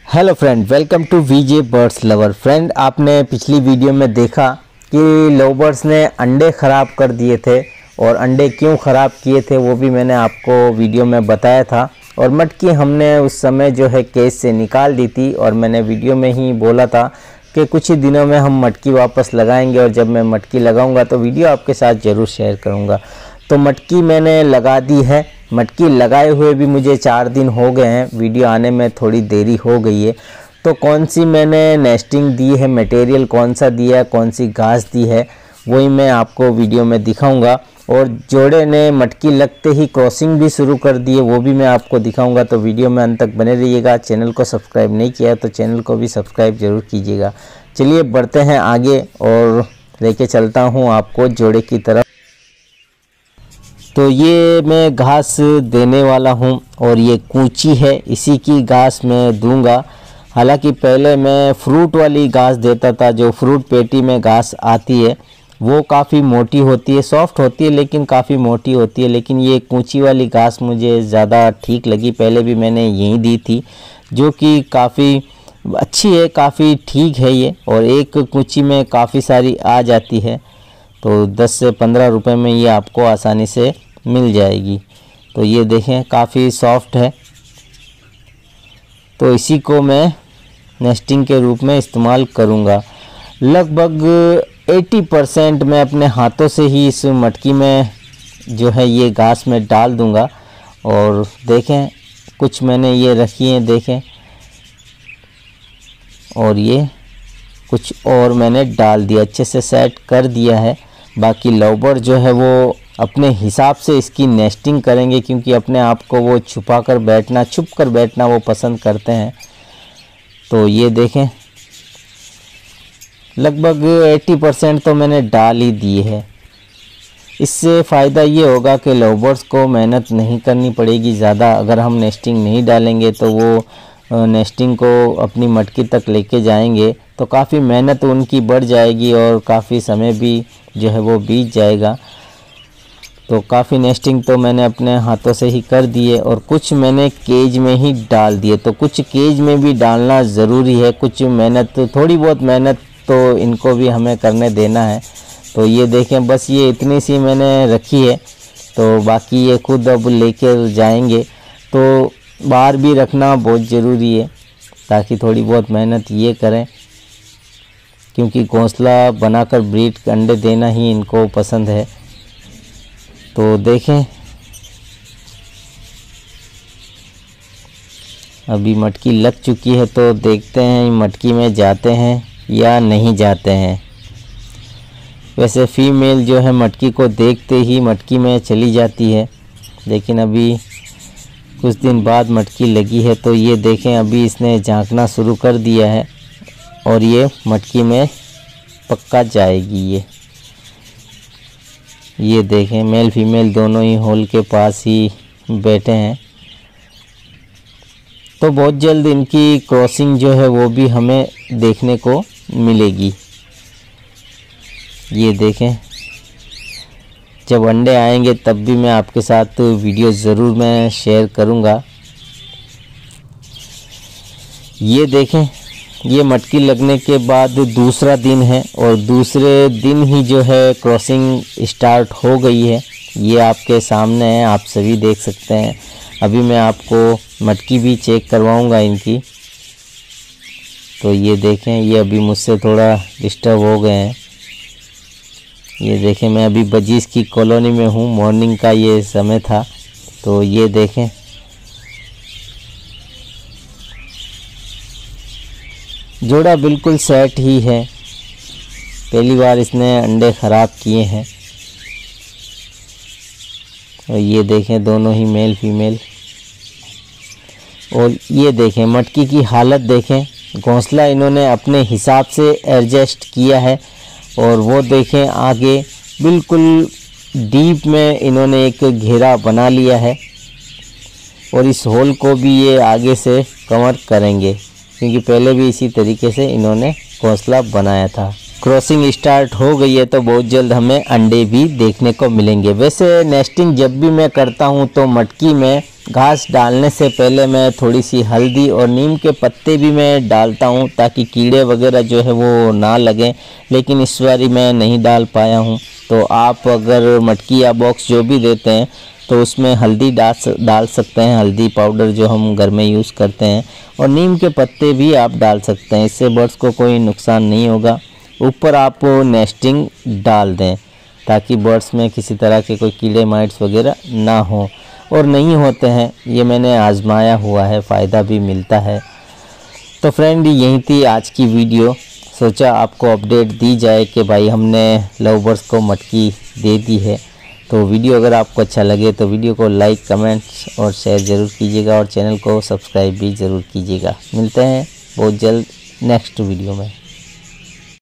Hello friend, welcome to VJ birds lover. Friend, आपने पिछली video में देखा कि लव बर्ड्स ने अंडे ख़राब कर दिए थे और अंडे क्यों ख़राब किए थे वो भी मैंने आपको वीडियो में बताया था। और मटकी हमने उस समय जो है केज से निकाल दी थी और मैंने वीडियो में ही बोला था कि कुछ ही दिनों में हम मटकी वापस लगाएंगे और जब मैं मटकी लगाऊंगा तो वीडियो आपके साथ ज़रूर शेयर करूंगा। तो मटकी मैंने लगा दी है। मटकी लगाए हुए भी मुझे 4 दिन हो गए हैं, वीडियो आने में थोड़ी देरी हो गई है। तो कौन सी मैंने नेस्टिंग दी है, मटेरियल कौन सा दिया है, कौन सी घास दी है, वही मैं आपको वीडियो में दिखाऊंगा। और जोड़े ने मटकी लगते ही क्रॉसिंग भी शुरू कर दी है, वो भी मैं आपको दिखाऊंगा। तो वीडियो में अंत तक बने रहिएगा। चैनल को सब्सक्राइब नहीं किया तो चैनल को भी सब्सक्राइब ज़रूर कीजिएगा। चलिए बढ़ते हैं आगे और लेके चलता हूँ आपको जोड़े की तरफ। तो ये मैं घास देने वाला हूँ और ये कूची है, इसी की घास मैं दूंगा। हालांकि पहले मैं फ्रूट वाली घास देता था, जो फ्रूट पेटी में घास आती है वो काफ़ी मोटी होती है, सॉफ्ट होती है लेकिन काफ़ी मोटी होती है। लेकिन ये कूची वाली घास मुझे ज़्यादा ठीक लगी, पहले भी मैंने यही दी थी, जो कि काफ़ी अच्छी है, काफ़ी ठीक है ये। और एक कूची में काफ़ी सारी आ जाती है, तो 10 से 15 रुपए में ये आपको आसानी से मिल जाएगी। तो ये देखें काफ़ी सॉफ्ट है, तो इसी को मैं नेस्टिंग के रूप में इस्तेमाल करूँगा। लगभग 80% मैं अपने हाथों से ही इस मटकी में जो है ये घास में डाल दूँगा। और देखें कुछ मैंने ये रखी है, देखें, और ये कुछ और मैंने डाल दिया, अच्छे से सेट कर दिया है। बाकी लव बर्ड जो है वो अपने हिसाब से इसकी नेस्टिंग करेंगे, क्योंकि अपने आप को वो छुप कर बैठना वो पसंद करते हैं। तो ये देखें लगभग 80% तो मैंने डाल ही दी है। इससे फ़ायदा ये होगा कि लव बर्ड्स को मेहनत नहीं करनी पड़ेगी ज़्यादा। अगर हम नेस्टिंग नहीं डालेंगे तो वो नेस्टिंग को अपनी मटकी तक लेके जाएंगे तो काफ़ी मेहनत उनकी बढ़ जाएगी और काफ़ी समय भी जो है वो बीत जाएगा। तो काफ़ी नेस्टिंग तो मैंने अपने हाथों से ही कर दी है और कुछ मैंने केज में ही डाल दिए। तो कुछ केज में भी डालना ज़रूरी है, कुछ मेहनत, थोड़ी बहुत मेहनत तो इनको भी हमें करने देना है। तो ये देखें, बस ये इतनी सी मैंने रखी है, तो बाकी ये खुद अब लेकर जाएंगे। तो बाहर भी रखना बहुत ज़रूरी है ताकि थोड़ी बहुत मेहनत ये करें, क्योंकि घोंसला बनाकर ब्रीड अंडे देना ही इनको पसंद है। तो देखें अभी मटकी लग चुकी है, तो देखते हैं मटकी में जाते हैं या नहीं जाते हैं। वैसे फीमेल जो है मटकी को देखते ही मटकी में चली जाती है, लेकिन अभी कुछ दिन बाद मटकी लगी है। तो ये देखें अभी इसने झांकना शुरू कर दिया है और ये मटकी में पक्का जाएगी। ये देखें मेल फीमेल दोनों ही होल के पास ही बैठे हैं। तो बहुत जल्द इनकी क्रॉसिंग जो है वो भी हमें देखने को मिलेगी। ये देखें जब अंडे आएंगे तब भी मैं आपके साथ वीडियो ज़रूर मैं शेयर करूँगा। ये देखें ये मटकी लगने के बाद दूसरा दिन है और दूसरे दिन ही जो है क्रॉसिंग स्टार्ट हो गई है। ये आपके सामने है, आप सभी देख सकते हैं। अभी मैं आपको मटकी भी चेक करवाऊंगा इनकी। तो ये देखें ये अभी मुझसे थोड़ा डिस्टर्ब हो गए हैं। ये देखें मैं अभी बजीज की कॉलोनी में हूँ, मॉर्निंग का ये समय था। तो ये देखें जोड़ा बिल्कुल सेट ही है, पहली बार इसने अंडे ख़राब किए हैं। और ये देखें दोनों ही मेल फीमेल। और ये देखें मटकी की हालत देखें, घोंसला इन्होंने अपने हिसाब से एडजस्ट किया है। और वो देखें आगे बिल्कुल डीप में इन्होंने एक घेरा बना लिया है और इस होल को भी ये आगे से कवर करेंगे, क्योंकि पहले भी इसी तरीके से इन्होंने घोंसला बनाया था। क्रॉसिंग स्टार्ट हो गई है तो बहुत जल्द हमें अंडे भी देखने को मिलेंगे। वैसे नेस्टिंग जब भी मैं करता हूं तो मटकी में घास डालने से पहले मैं थोड़ी सी हल्दी और नीम के पत्ते भी मैं डालता हूँ ताकि कीड़े वगैरह जो है वो ना लगें, लेकिन इस बारी मैं नहीं डाल पाया हूँ। तो आप अगर मटकी या बॉक्स जो भी देते हैं तो उसमें हल्दी डाल सकते हैं, हल्दी पाउडर जो हम घर में यूज़ करते हैं, और नीम के पत्ते भी आप डाल सकते हैं। इससे बर्ड्स को कोई नुकसान नहीं होगा। ऊपर आप नेस्टिंग डाल दें ताकि बर्ड्स में किसी तरह के कोई कीड़े माइट्स वगैरह ना हो, और नहीं होते हैं। ये मैंने आजमाया हुआ है, फ़ायदा भी मिलता है। तो फ्रेंड यही थी आज की वीडियो। सोचा आपको अपडेट दी जाए कि भाई हमने लव बर्ड्स को मटकी दे दी है। तो वीडियो अगर आपको अच्छा लगे तो वीडियो को लाइक, कमेंट्स और शेयर ज़रूर कीजिएगा, और चैनल को सब्सक्राइब भी ज़रूर कीजिएगा। मिलते हैं बहुत जल्द नेक्स्ट वीडियो में।